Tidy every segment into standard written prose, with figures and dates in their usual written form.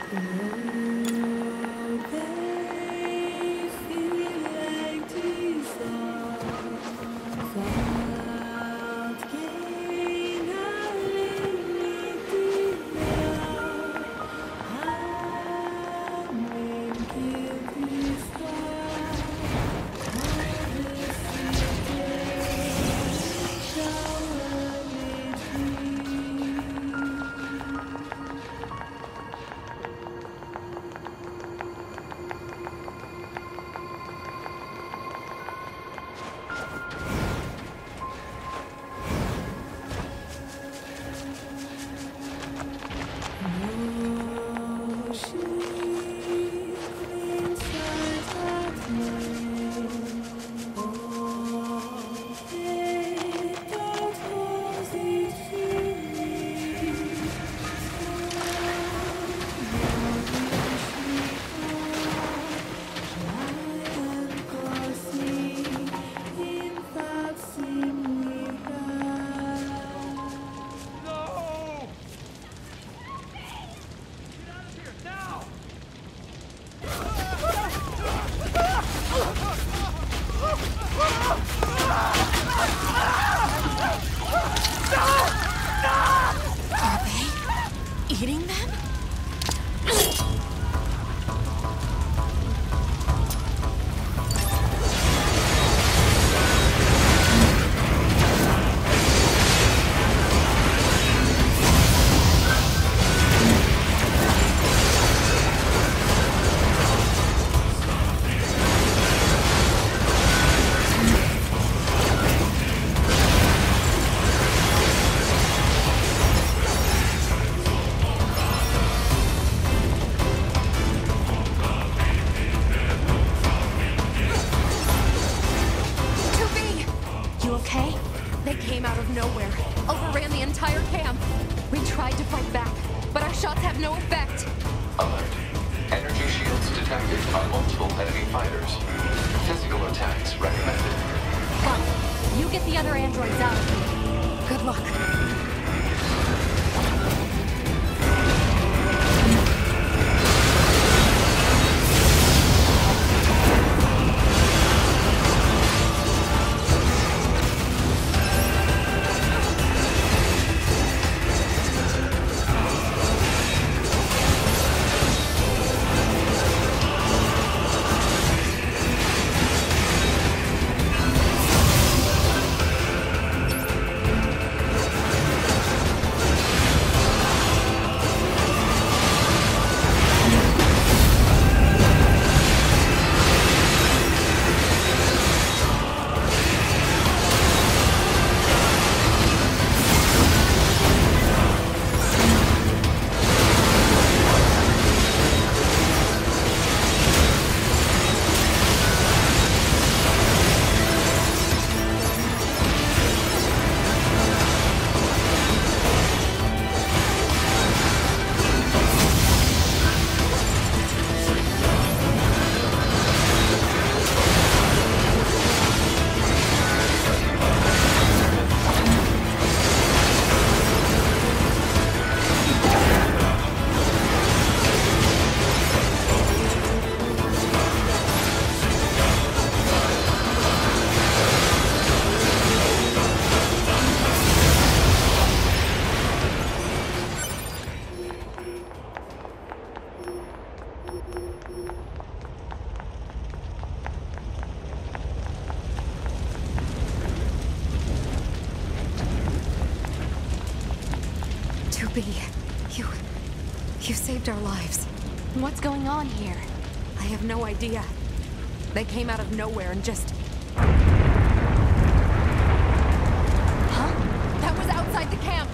Eating them? You saved our lives. What's going on here? I have no idea. They came out of nowhere and just... Huh? That was outside the camp!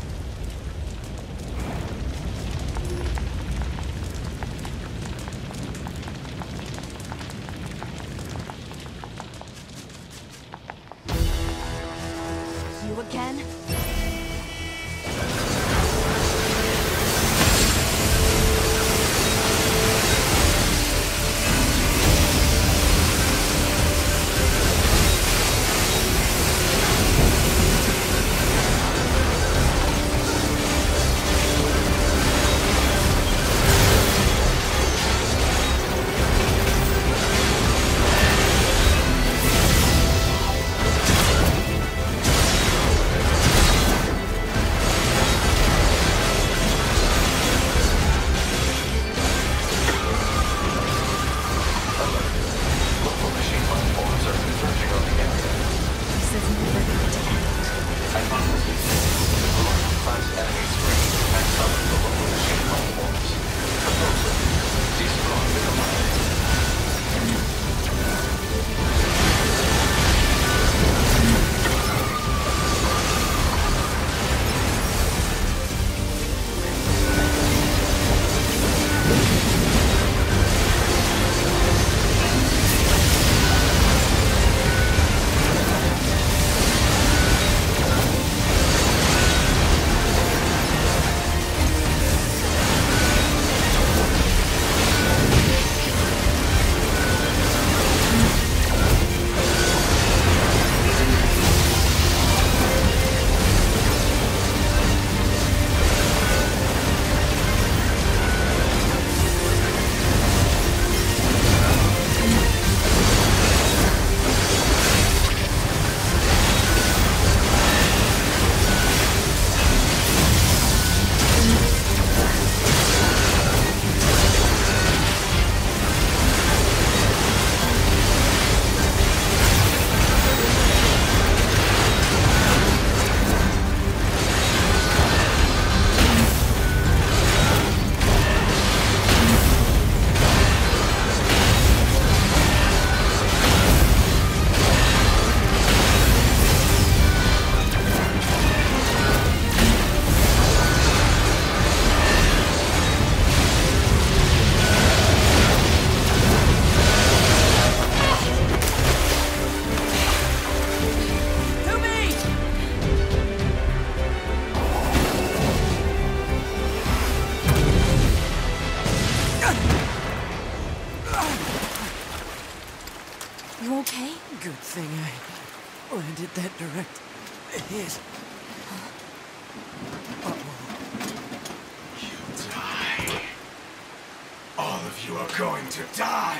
You again? thing I landed that direct hit. You die. All of you are going to die.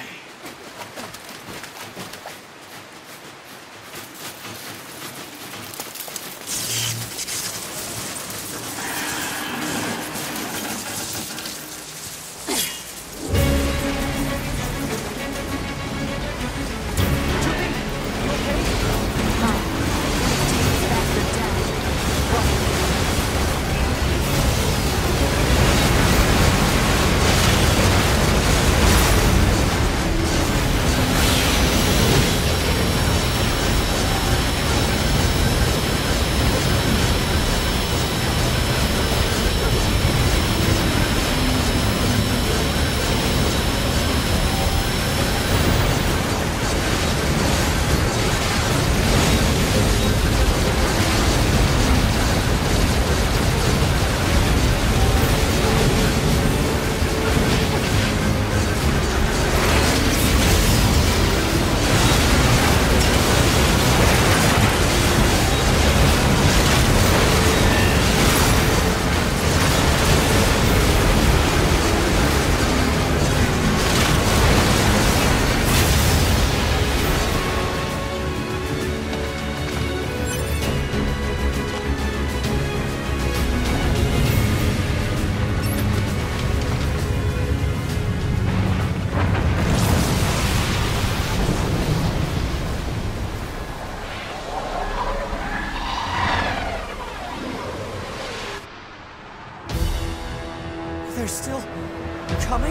They're still coming?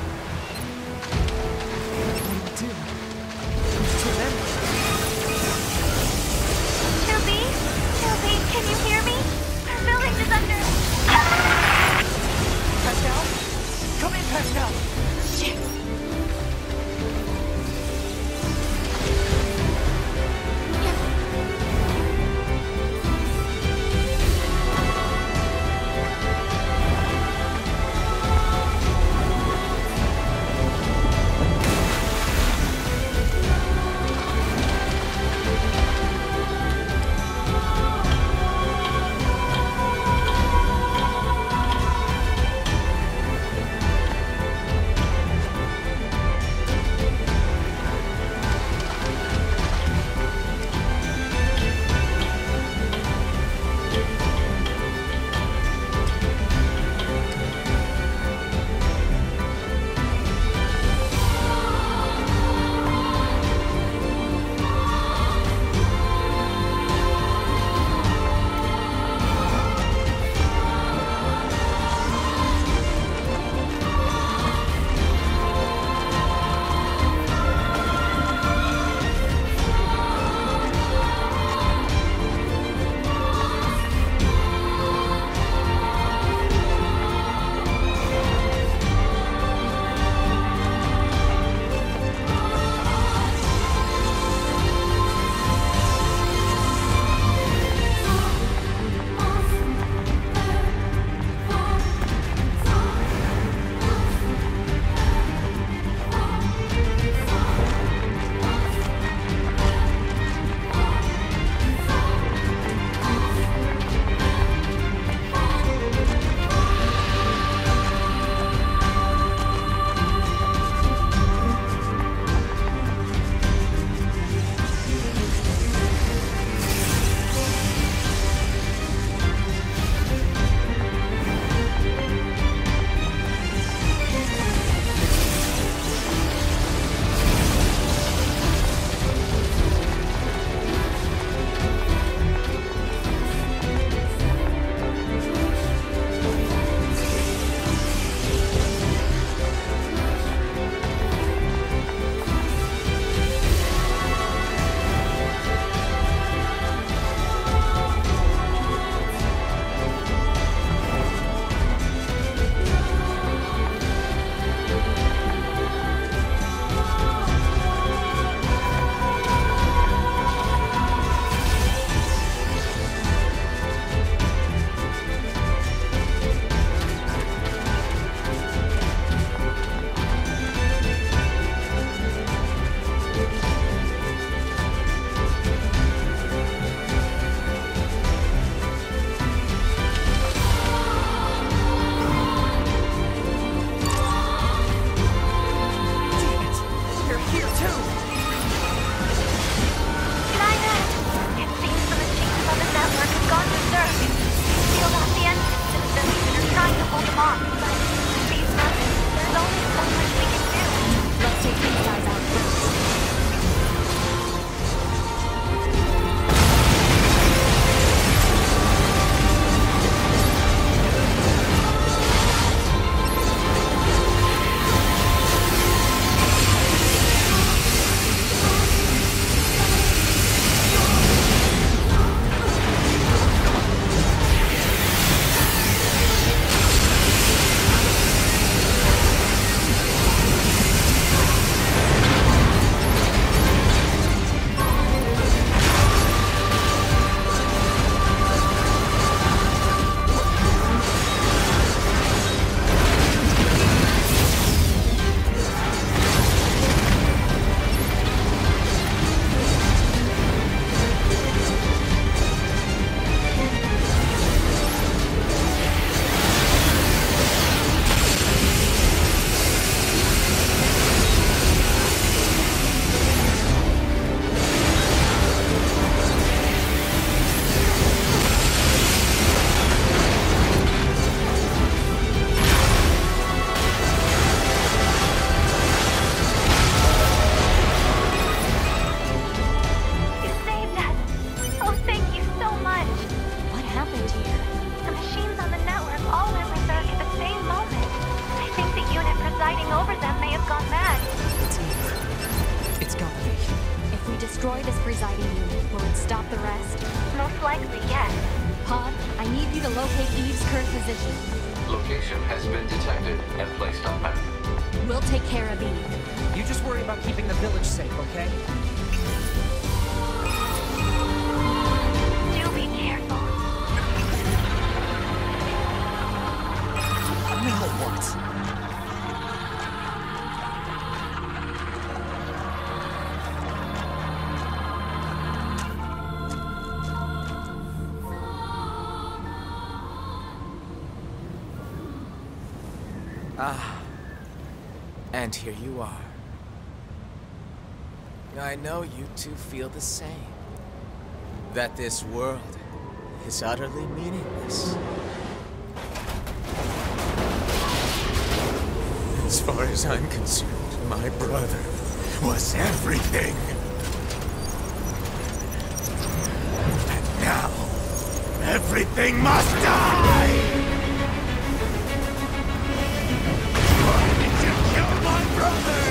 What do we do? To them? Sylvie? Sylvie, can you hear me? Our building is under... Pascal? Come in, Pascal! Shit! destroy this presiding unit, will it stop the rest? Most likely, yes. Pod, I need you to locate Eve's current position. Location has been detected and placed on map. We'll take care of Eve. You just worry about keeping the village safe, okay? Do be careful. Now what? And here you are. I know you two feel the same. That this world is utterly meaningless. As far as I'm concerned, my brother was everything. And now, everything must die! Why did you kill my brother?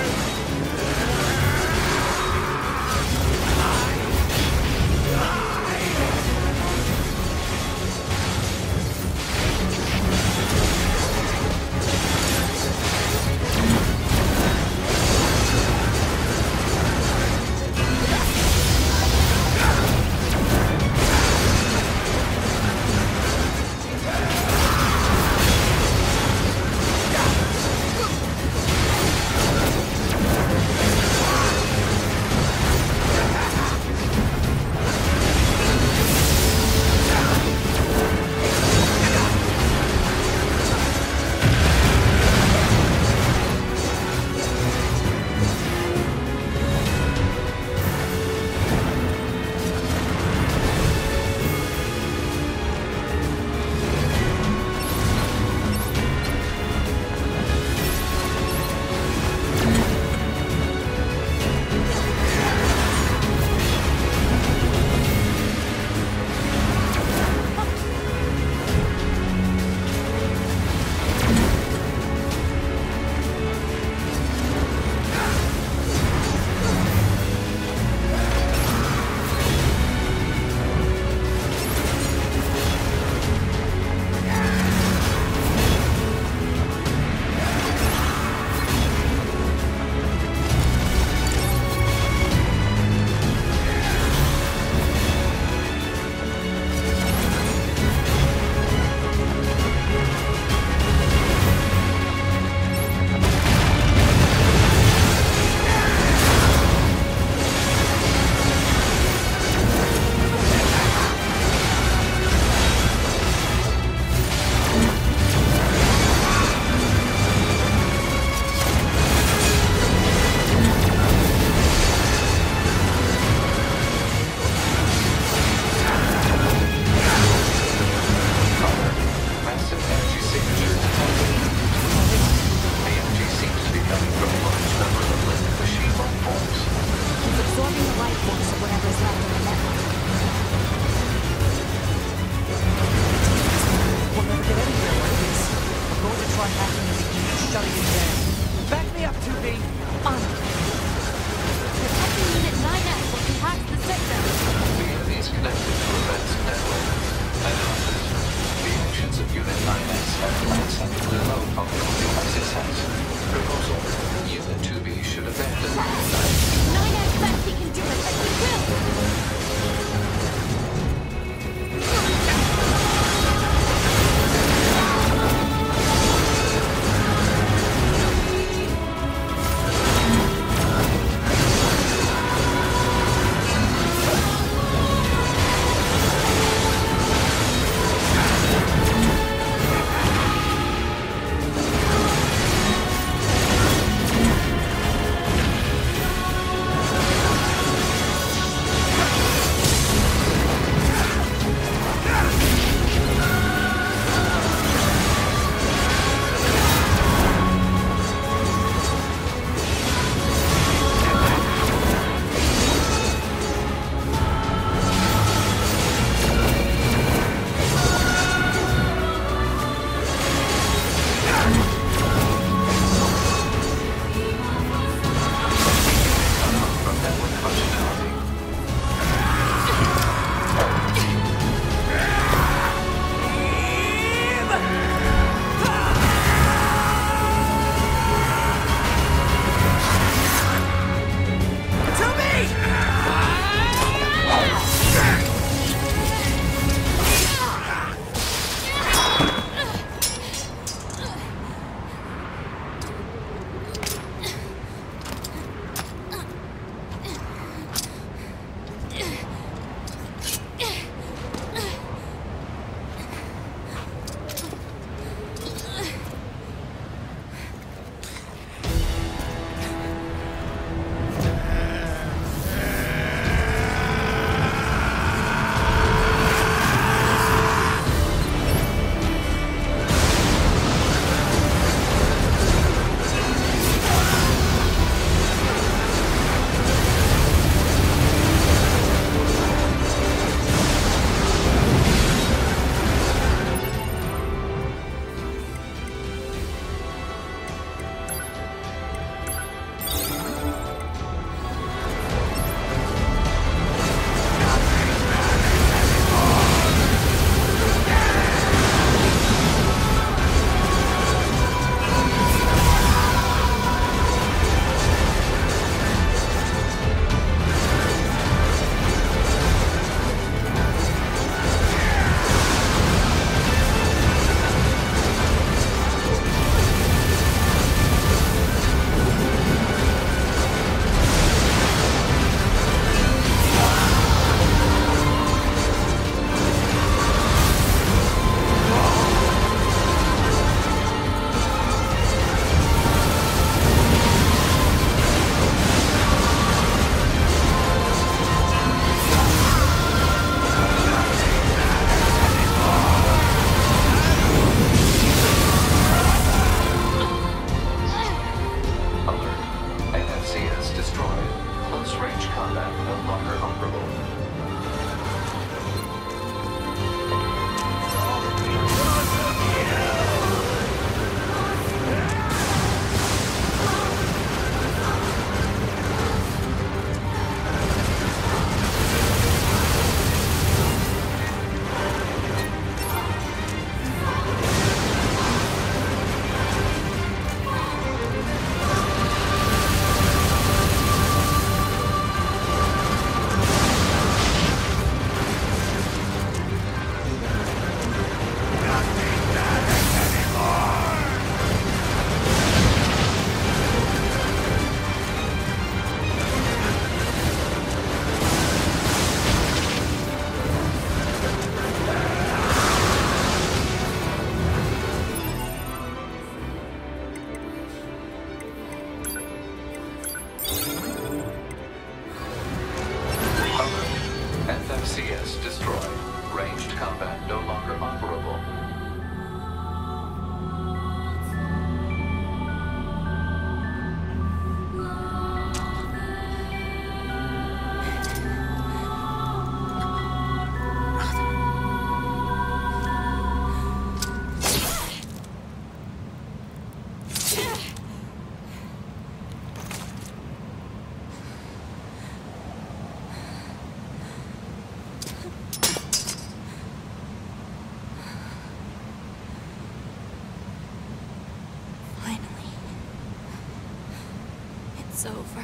It's over.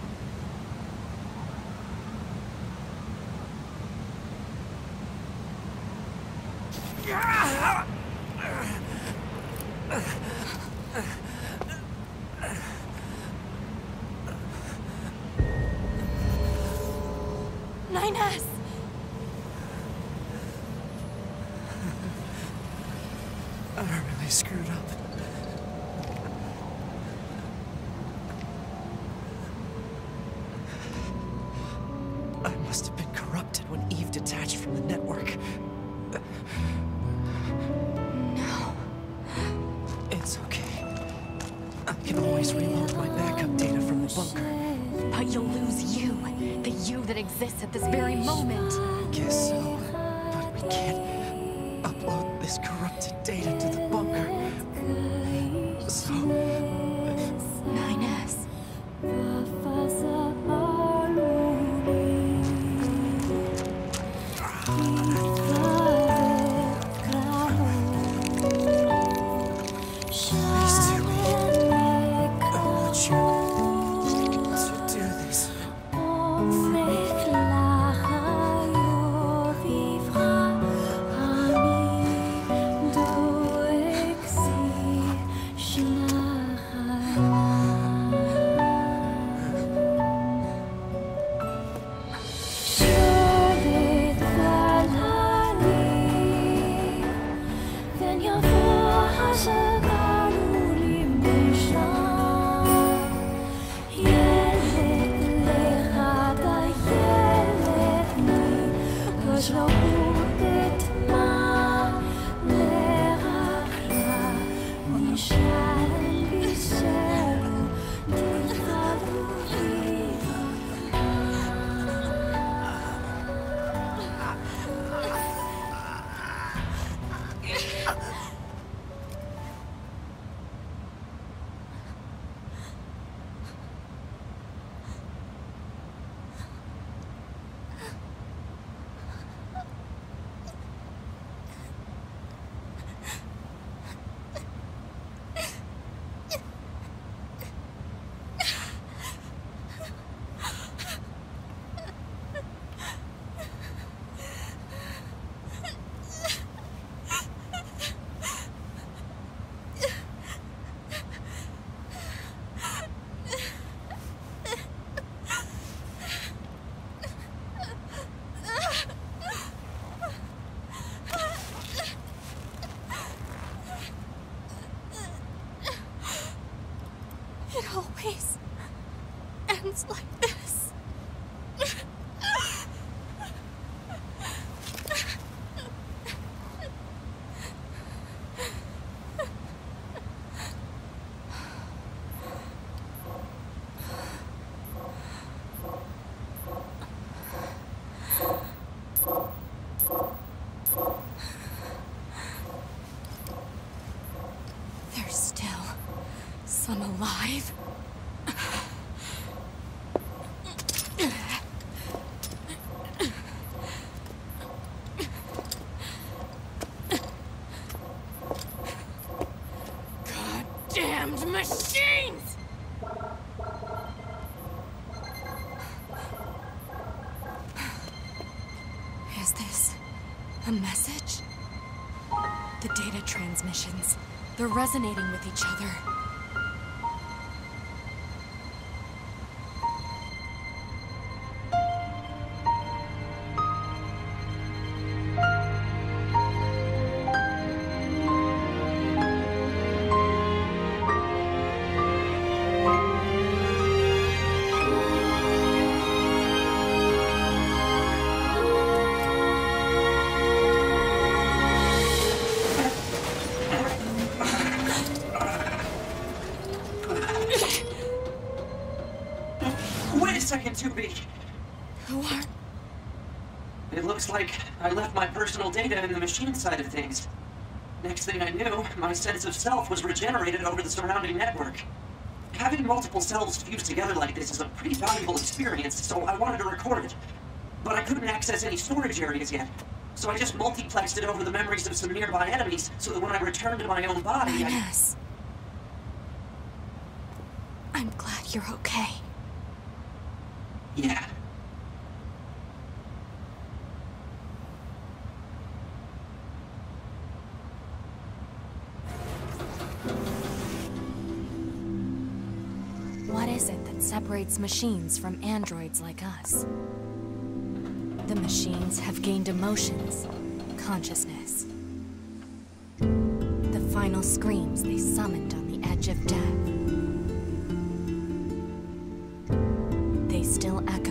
Nines! I really screwed up. I must have been corrupted when Eve detached from the network. No. It's okay. I can always reload my backup data from the bunker. But you'll lose you. The you that exists at this very moment. Guess so. But we can't upload this corrupted data to the bunker. So... 9S. It always ends like this. There's still some alive. Goddamned machines! Is this a message? The data transmissions, they're resonating with each other. Wait a second, 2B. Who are... It looks like I left my personal data in the machine side of things. Next thing I knew, my sense of self was regenerated over the surrounding network. Having multiple selves fused together like this is a pretty valuable experience, so I wanted to record it. But I couldn't access any storage areas yet. So I just multiplexed it over the memories of some nearby enemies, so that when I returned to my own body, Yes. I'm glad You're okay. Yeah. What is it that separates machines from androids like us? The machines have gained emotions, consciousness. The final screams they summoned on the edge of death. They still echo